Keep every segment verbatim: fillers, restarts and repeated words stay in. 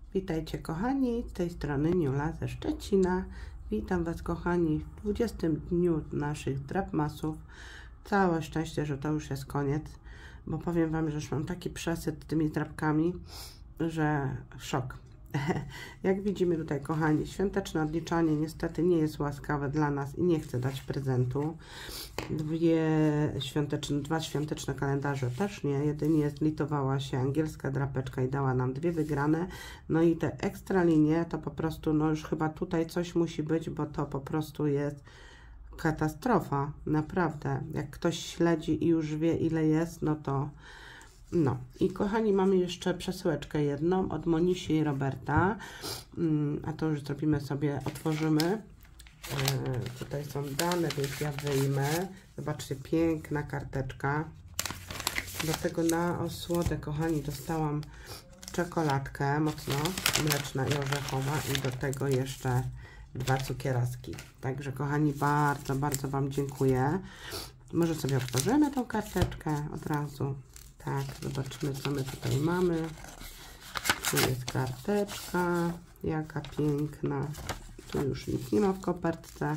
Witajcie kochani, z tej strony Niula ze Szczecina. Witam Was kochani w dwudziestym dniu naszych drapmasów. Całe szczęście, że to już jest koniec, bo powiem Wam, że już mam taki przesyt tymi drapkami, że szok. Jak widzimy tutaj kochani, świąteczne odliczanie niestety nie jest łaskawe dla nas i nie chce dać prezentu. Dwie świąteczne, dwa świąteczne kalendarze też nie, jedynie zlitowała się angielska drapeczka i dała nam dwie wygrane. No i te ekstra linie to po prostu, no już chyba tutaj coś musi być, bo to po prostu jest katastrofa, naprawdę. Jak ktoś śledzi i już wie ile jest, no to no i kochani, mamy jeszcze przesyłeczkę jedną od Monisi i Roberta, a to już zrobimy sobie, otworzymy. E, tutaj są dane, więc ja wyjmę. Zobaczcie, piękna karteczka. Do tego na osłodę, kochani, dostałam czekoladkę mocno mleczna i orzechowa i do tego jeszcze dwa cukieraski. Także kochani, bardzo, bardzo Wam dziękuję. Może sobie otworzymy tą karteczkę od razu. Tak, zobaczmy, co my tutaj mamy. Tu jest karteczka, jaka piękna. Tu już nic nie ma w kopertce.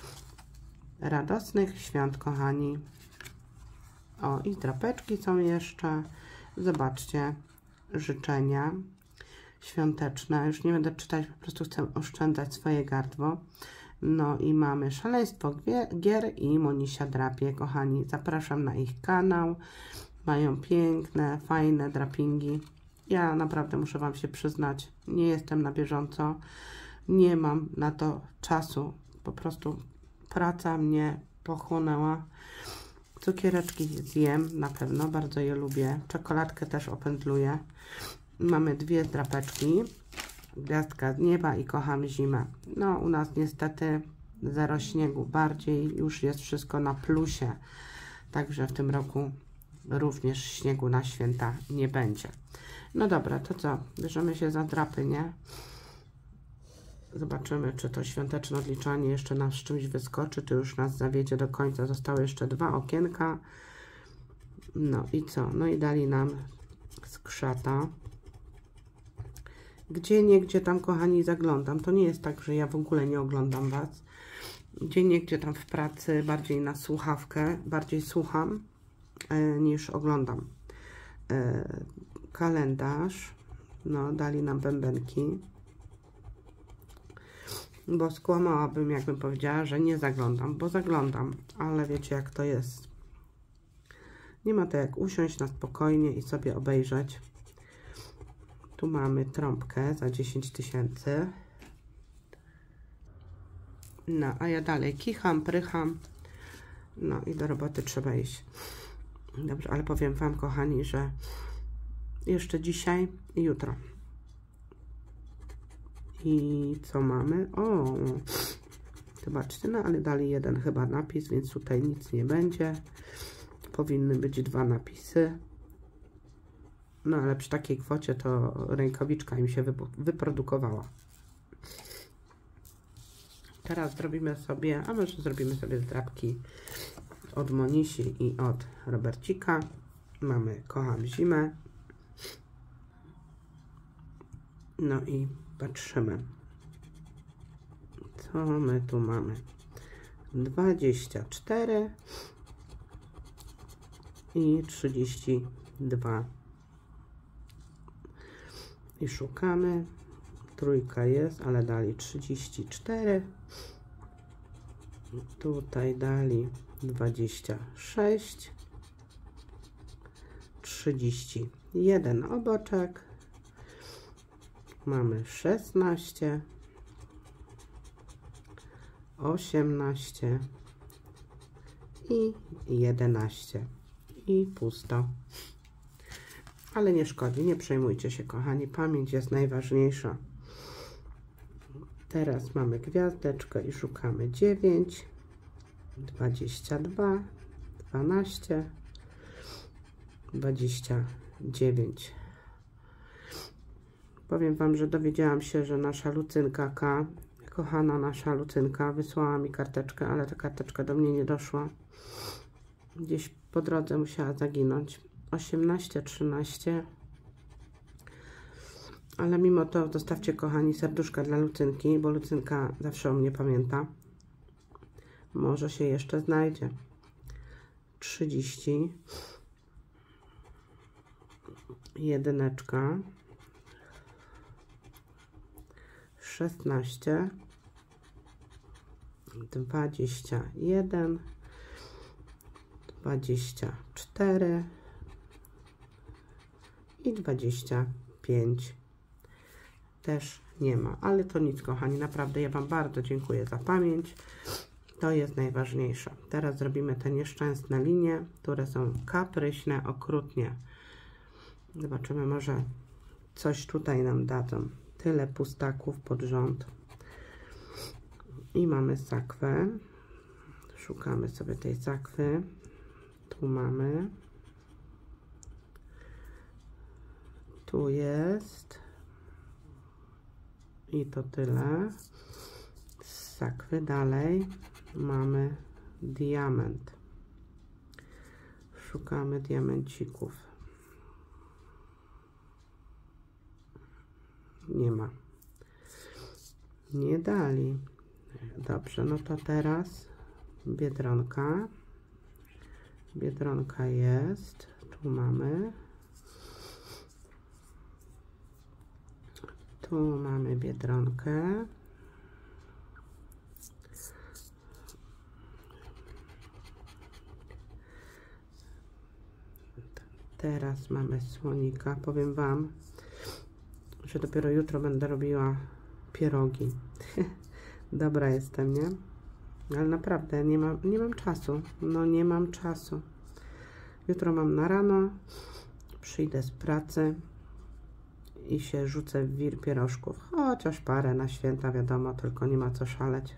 Radosnych świąt, kochani. O, i drapeczki są jeszcze. Zobaczcie, życzenia świąteczne. Już nie będę czytać, po prostu chcę oszczędzać swoje gardło. No i mamy Szaleństwo Gier i Monisia drapie, kochani. Zapraszam na ich kanał. Mają piękne, fajne drapingi. Ja naprawdę muszę Wam się przyznać, nie jestem na bieżąco. Nie mam na to czasu. Po prostu praca mnie pochłonęła. Cukiereczki zjem na pewno, bardzo je lubię. Czekoladkę też opędluję. Mamy dwie drapeczki. Gwiazdka z nieba i Kocham zimę. No u nas niestety zero śniegu. Bardziej już jest wszystko na plusie. Także w tym roku również śniegu na święta nie będzie. No dobra, to co? Bierzemy się za drapy, nie? Zobaczymy, czy to świąteczne odliczanie jeszcze nas z czymś wyskoczy, czy już nas zawiedzie do końca. Zostały jeszcze dwa okienka. No i co? No i dali nam skrzata. Gdzie niegdzie tam, kochani, zaglądam. To nie jest tak, że ja w ogóle nie oglądam Was. Gdzie niegdzie tam w pracy bardziej na słuchawkę, bardziej słucham niż oglądam. E, kalendarz, no dali nam bębenki, bo skłamałabym, jakbym powiedziała, że nie zaglądam, bo zaglądam, ale wiecie jak to jest. Nie ma to jak usiąść na spokojnie i sobie obejrzeć. Tu mamy trąbkę za dziesięć tysięcy. No, a ja dalej kicham, prycham. No i do roboty trzeba iść. Dobrze, ale powiem Wam, kochani, że jeszcze dzisiaj i jutro. I co mamy? O, zobaczcie, no ale dali jeden chyba napis, więc tutaj nic nie będzie. Powinny być dwa napisy. No ale przy takiej kwocie to rękawiczka im się wyprodukowała. Teraz zrobimy sobie, a może zrobimy sobie zdrapki od Monisi i od Robercika. Mamy Kocham zimę. No i patrzymy, co my tu mamy. dwadzieścia cztery i trzydzieści dwa. I szukamy. Trójka jest, ale dali trzydzieści cztery. Tutaj dali dwadzieścia sześć, trzydzieści jeden oboczek, mamy szesnaście, osiemnaście i jedenaście i pusto. Ale nie szkodzi, nie przejmujcie się, kochani, pamięć jest najważniejsza. Teraz mamy gwiazdeczkę i szukamy dziewięć, dwadzieścia dwa, dwanaście, dwadzieścia dziewięć. Powiem Wam, że dowiedziałam się, że nasza Lucynka K, kochana nasza Lucynka, wysłała mi karteczkę, ale ta karteczka do mnie nie doszła. Gdzieś po drodze musiała zaginąć. osiemnaście, trzynaście, Ale mimo to zostawcie, kochani, serduszka dla Lucynki, bo Lucynka zawsze o mnie pamięta. Może się jeszcze znajdzie. trzydzieści. Jedyneczka. szesnaście. dwadzieścia jeden. dwadzieścia cztery. I dwadzieścia pięć. Też nie ma, ale to nic, kochani, naprawdę ja Wam bardzo dziękuję za pamięć. To jest najważniejsze. Teraz zrobimy te nieszczęsne linie, które są kapryśne okrutnie. Zobaczymy, może coś tutaj nam dadzą. Tyle pustaków pod rząd. I mamy sakwę. Szukamy sobie tej sakwy. Tu mamy. Tu jest. I to tyle. Z sakwy dalej mamy diament. Szukamy diamencików. Nie ma. Nie dali. Dobrze, no to teraz biedronka. Biedronka jest. Tu mamy. Tu mamy biedronkę. Teraz mamy słonika. Powiem Wam, że dopiero jutro będę robiła pierogi. Dobra jestem, nie? Ale naprawdę nie mam, nie mam czasu. No nie mam czasu. Jutro mam na rano. Przyjdę z pracy i się rzucę w wir pierożków. Chociaż parę na święta, wiadomo, tylko nie ma co szaleć.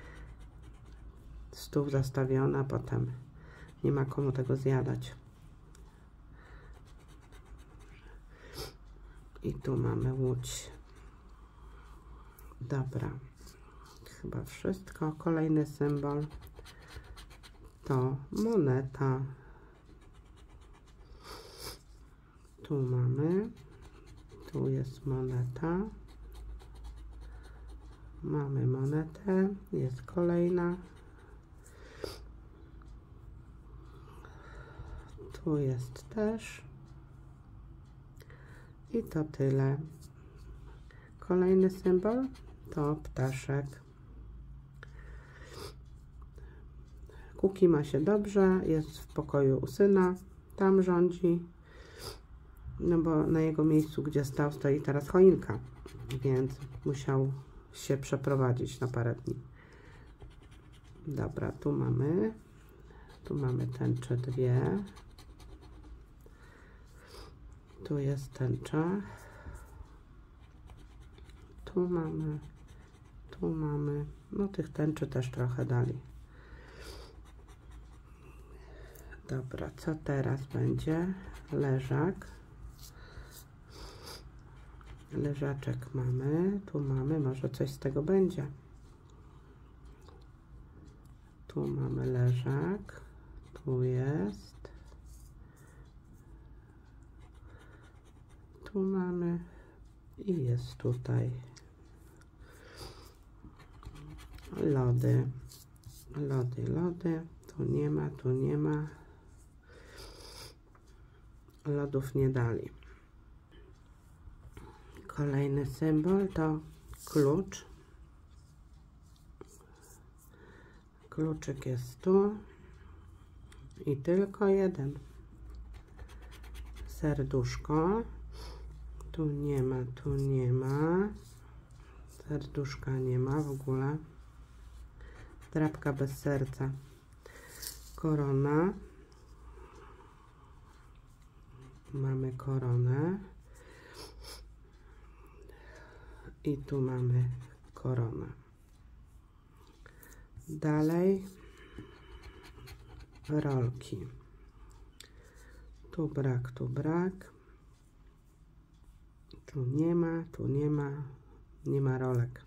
Stół zastawiony, a potem nie ma komu tego zjadać. I tu mamy łódź. Dobra. Chyba wszystko. Kolejny symbol to moneta. Tu mamy. Tu jest moneta. Mamy monetę. Jest kolejna. Tu jest też. I to tyle. Kolejny symbol to ptaszek. Kuki ma się dobrze, jest w pokoju u syna, tam rządzi, no bo na jego miejscu, gdzie stał, stoi teraz choinka, więc musiał się przeprowadzić na parę dni. Dobra, tu mamy, tu mamy tęcze dwie. Tu jest tęcza. Tu mamy. Tu mamy. No tych tęczy też trochę dali. Dobra, co teraz będzie? Leżak. Leżaczek mamy. Tu mamy. Może coś z tego będzie. Tu mamy leżak. Tu jest. Tu mamy i jest tutaj lody, lody, lody, tu nie ma, tu nie ma, lodów nie dali. Kolejny symbol to klucz. Kluczyk jest tu i tylko jeden. Serduszko. Tu nie ma, tu nie ma. Serduszka nie ma w ogóle. Drapka bez serca. Korona. Mamy koronę. I tu mamy koronę. Dalej rolki. Tu brak, tu brak. Tu nie ma, tu nie ma, nie ma rolek.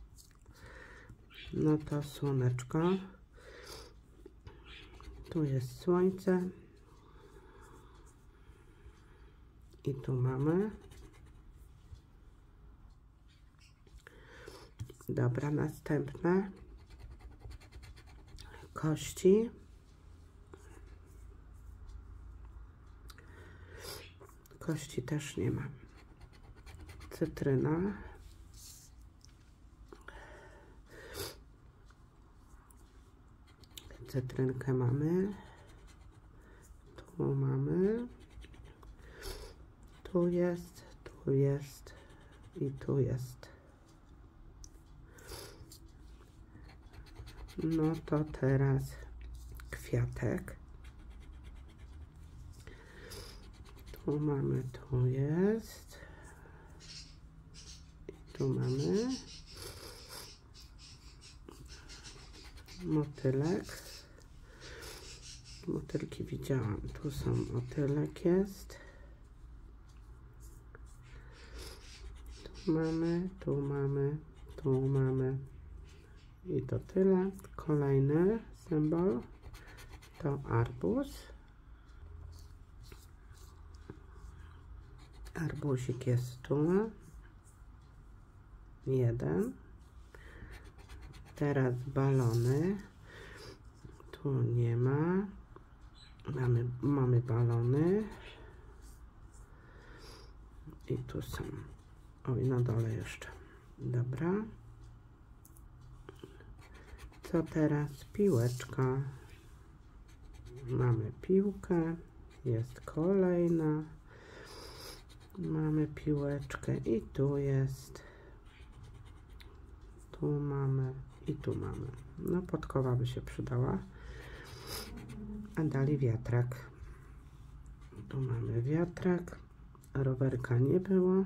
No to słoneczko. Tu jest słońce. I tu mamy. Dobra, następne kości. Kości też nie ma. Cytryna. Cytrynkę mamy. Tu mamy. Tu jest, tu jest i tu jest. No to teraz kwiatek. Tu mamy, tu jest. I tu mamy motylek. Motylki widziałam. Tu są motylek jest. Tu mamy, tu mamy, tu mamy. I to tyle. Kolejny symbol to arbuz. Arbuzik jest tu. Jeden. Teraz balony. Tu nie ma. Mamy, mamy balony. I tu są. O, i na dole jeszcze. Dobra. Co teraz? Piłeczka. Mamy piłkę. Jest kolejna. Mamy piłeczkę i tu jest. Tu mamy i tu mamy. No, podkowa by się przydała. A dalej wiatrak. Tu mamy wiatrak. Rowerka nie było.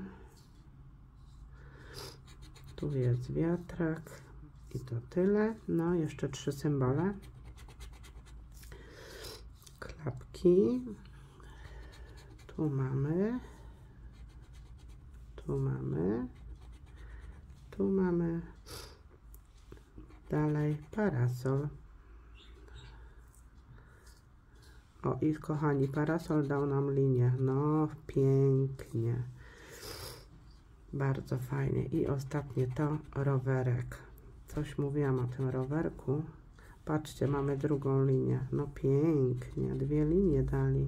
Tu jest wiatrak. I to tyle. No, jeszcze trzy symbole. Klapki. Tu mamy. Tu mamy. Tu mamy. Dalej parasol. O, i kochani, parasol dał nam linię. No, pięknie. Bardzo fajnie. I ostatnie to rowerek. Coś mówiłam o tym rowerku. Patrzcie, mamy drugą linię. No pięknie. Dwie linie dali.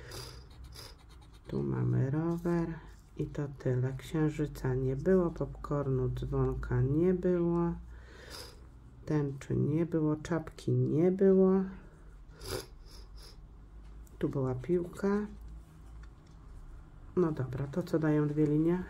Tu mamy rower. I to tyle. Księżyca nie było. Popcornu, dzwonka nie było. Tęczy nie było. Czapki nie było. Tu była piłka. No dobra, to co dają dwie linie?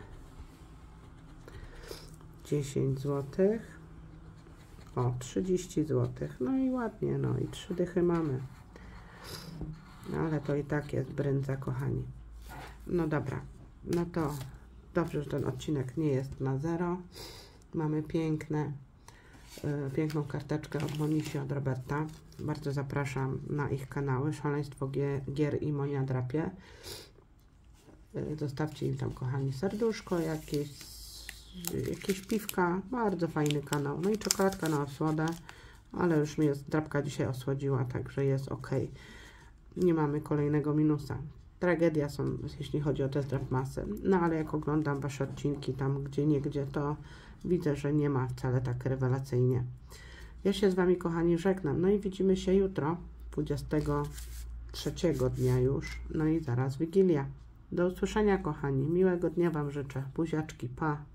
dziesięć złotych. O, trzydzieści złotych. No i ładnie, no i trzy dychy mamy. Ale to i tak jest brędza, kochani. No dobra, no to dobrze, że ten odcinek nie jest na zero. Mamy piękne, yy, piękną karteczkę od Monisi, od Roberta. Bardzo zapraszam na ich kanały Szaleństwo Gier i Monia Drapie. Yy, zostawcie im tam, kochani, serduszko, jakieś, jakieś piwka. Bardzo fajny kanał. No i czekoladka na osłodę, ale już mnie drapka dzisiaj osłodziła, także jest ok. Nie mamy kolejnego minusa. Tragedia są, jeśli chodzi o te drapmasy. No ale jak oglądam wasze odcinki tam gdzie niegdzie, to widzę, że nie ma wcale tak rewelacyjnie. Ja się z wami, kochani, żegnam. No i widzimy się jutro, dwudziestego trzeciego dnia już. No i zaraz Wigilia. Do usłyszenia, kochani. Miłego dnia wam życzę. Buziaczki, pa.